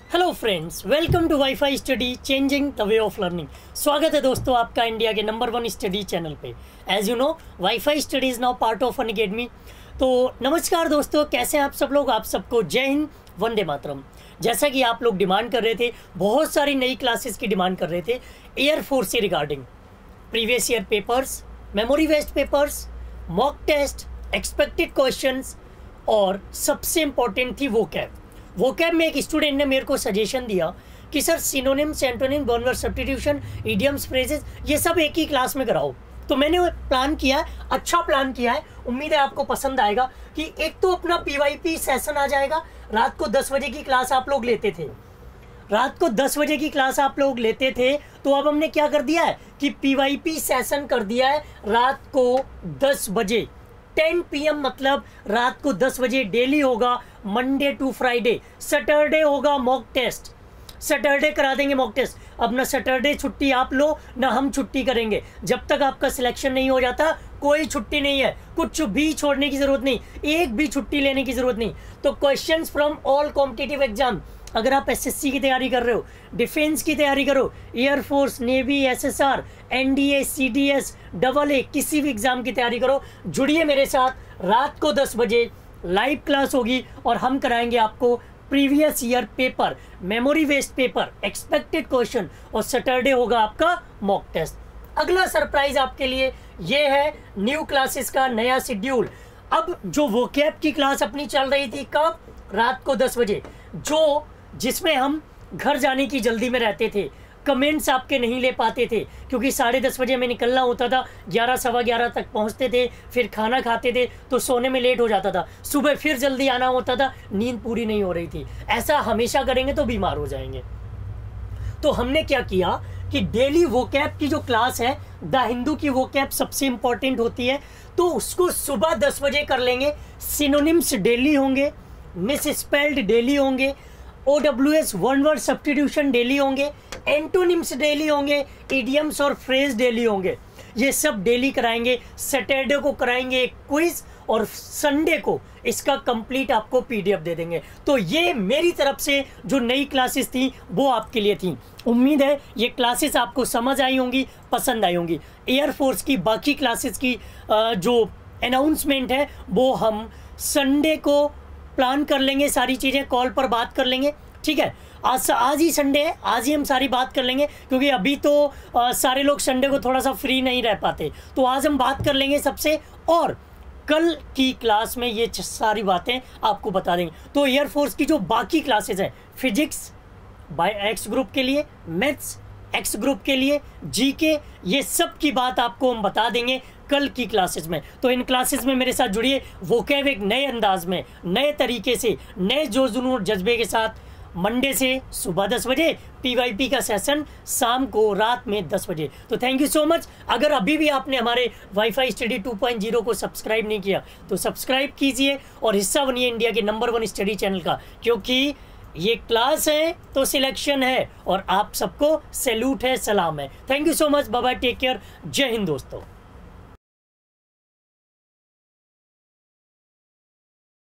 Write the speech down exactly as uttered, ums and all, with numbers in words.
Hello friends, welcome to WiFi study changing the way of learning. स्वागत है दोस्तों आपका इंडिया के नंबर वन स्टडी चैनल पे। As you know, WiFi study is now part of Unacademy. तो नमस्कार दोस्तों, कैसे हैं आप सब लोग। आप सबको जय हिंद, वंदे मातरम। जैसा कि आप लोग डिमांड कर रहे थे, बहुत सारी नई क्लासेस की डिमांड कर रहे थे एयरफोर्स से regarding previous year papers, memory based papers, mock test, expected questions और सबसे इम्पोर्टेंट थी वोकैब। वोकैब में एक स्टूडेंट ने मेरे को सजेशन दिया कि sir synonyms, antonym, one word substitution, idioms, phrases ये सब एक ही क्लास में कराओ। तो मैंने प्लान किया है, अच्छा प्लान किया है, उम्मीद है आपको पसंद आएगा। कि एक तो अपना पीवाईपी सेशन आ जाएगा। रात को दस बजे की क्लास आप लोग लेते थे रात को दस बजे की क्लास आप लोग लेते थे तो अब हमने क्या कर दिया है कि पीवाईपी सेशन कर दिया है रात को दस बजे टेन पी एम, मतलब रात को दस बजे डेली होगा, मंडे टू फ्राइडे। सैटरडे होगा मॉक टेस्ट, सैटरडे करा देंगे मॉक टेस्ट। अब ना सैटरडे छुट्टी आप लो ना हम छुट्टी करेंगे। जब तक आपका सिलेक्शन नहीं हो जाता कोई छुट्टी नहीं है, कुछ भी छोड़ने की जरूरत नहीं, एक भी छुट्टी लेने की जरूरत नहीं। तो questions from all competitive exam, अगर आप एसएससी की तैयारी कर रहे हो, डिफेंस की तैयारी करो, air force, navy, SSR, NDA, CDS, double A, किसी भी एग्जाम की तैयारी करो, जुड़िए मेरे साथ। रात को दस बजे लाइव क्लास होगी और हम कराएंगे आपको previous year paper, memory based paper, expected question, और सैटरडे होगा आपका मॉक टेस्ट। अगला सरप्राइज आपके लिए ये है न्यू क्लासेस का नया शेड्यूल। अब जो वोकैब की क्लास अपनी चल रही थी कब, रात को दस बजे, जो जिसमें हम घर जाने की जल्दी में रहते थे, कमेंट्स आपके नहीं ले पाते थे क्योंकि साढ़े दस बजे में निकलना होता था, ग्यारह सवा ग्यारह तक पहुंचते थे, फिर खाना खाते थे तो सोने में लेट हो जाता था, सुबह फिर जल्दी आना होता था, नींद पूरी नहीं हो रही थी। ऐसा हमेशा करेंगे तो बीमार हो जाएंगे। तो हमने क्या किया कि डेली वोकैब की जो क्लास है, द हिंदू की वोकैब सबसे इंपॉर्टेंट होती है, तो उसको सुबह दस बजे कर लेंगे। सिनोनिम्स डेली होंगे, मिस स्पेल्ड डेली होंगे, O W S one word substitution daily होंगे, एंटोनिम्स डेली होंगे, इडियम्स और फ्रेज डेली होंगे। ये सब डेली कराएंगे। सैटरडे को कराएंगे एक क्विज और संडे को इसका कंप्लीट आपको पीडीएफ दे देंगे। तो ये मेरी तरफ से जो नई क्लासेस थी वो आपके लिए थी। उम्मीद है ये क्लासेस आपको समझ आई होंगी, पसंद आई होंगी। एयरफोर्स की बाकी क्लासेस की जो अनाउंसमेंट है वो हम संडे को प्लान कर लेंगे, सारी चीज़ें कॉल पर बात कर लेंगे, ठीक है। आज आज ही संडे है, आज ही हम सारी बात कर लेंगे क्योंकि अभी तो आ, सारे लोग संडे को थोड़ा सा फ्री नहीं रह पाते, तो आज हम बात कर लेंगे सबसे, और कल की क्लास में ये सारी बातें आपको बता देंगे। तो एयरफोर्स की जो बाकी क्लासेस हैं, फिजिक्स बाय एक्स ग्रुप के लिए, मैथ्स एक्स ग्रुप के लिए, जीके, ये सब की बात आपको हम बता देंगे कल की क्लासेस में। तो इन क्लासेस में मेरे साथ जुड़िए। वोकैब एक नए अंदाज में, नए तरीके से, नए जोश जुनून और जज्बे के साथ, मंडे से सुबह दस बजे, पीवाईपी का सेशन शाम को रात में दस बजे। तो थैंक यू सो मच। अगर अभी भी आपने हमारे WiFi study two point zero को सब्सक्राइब नहीं किया तो सब्सक्राइब कीजिए और हिस्सा बनिए इंडिया के नंबर वन स्टडी चैनल का, क्योंकि ये क्लास है तो सिलेक्शन है और आप सबको सैल्यूट है, सलाम है। Thank you so much, bye bye, take care, जय हिंद दोस्तों।